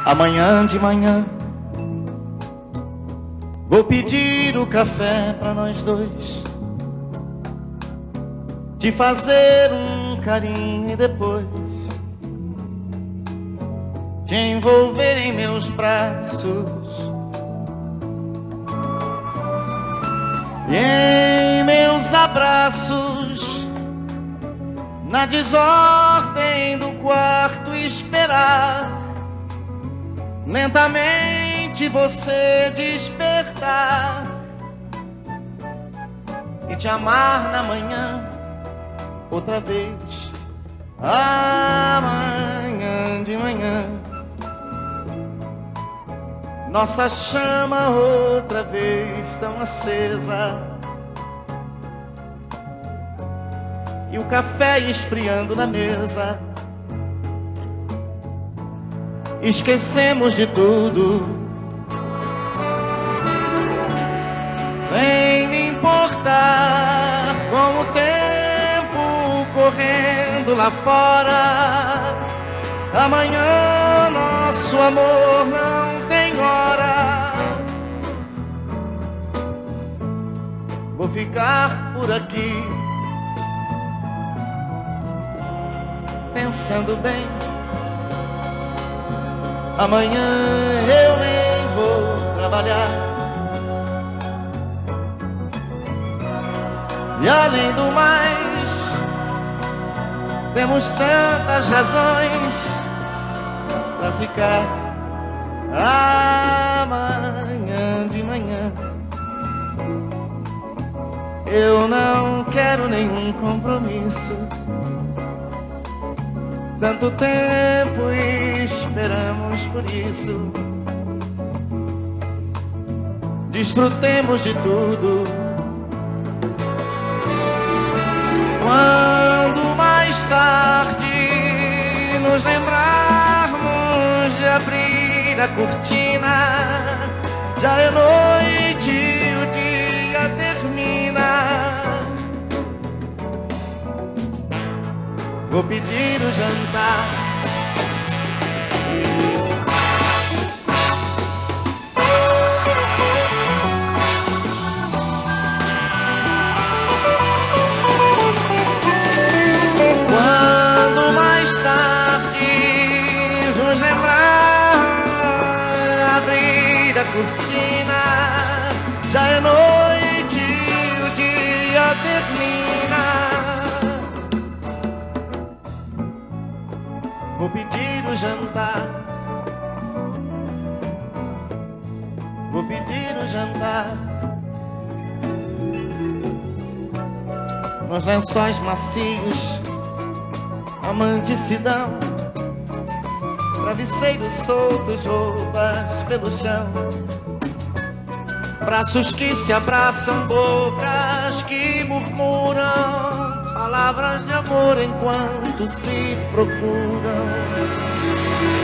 Amanhã de manhã vou pedir o café pra nós dois, te fazer um carinho e depois te envolver em meus braços e em meus abraços, na desordem do quarto esperar lentamente você despertar e te amar na manhã outra vez. Amanhã de manhã nossa chama outra vez tão acesa e o café esfriando na mesa. Esquecemos de tudo, sem me importar com o tempo correndo lá fora. Amanhã nosso amor não tem hora. Vou ficar por aqui pensando bem. Amanhã eu nem vou trabalhar e além do mais temos tantas razões pra ficar. Amanhã de manhã eu não quero nenhum compromisso. Tanto tempo esperamos por isso. Desfrutemos de tudo. Quando mais tarde nos lembrarmos de abrir a cortina, já é noite e o dia termina. Vou pedir o jantar. Quando mais tarde nos lembrar, abrir a cortina, já é noite e o dia termina. Vou pedir o jantar. Vou pedir o jantar. Nos lençóis macios, a manticidão, travesseiros soltos, roupas pelo chão, braços que se abraçam, bocas que murmuram palavras de amor enquanto se procuram.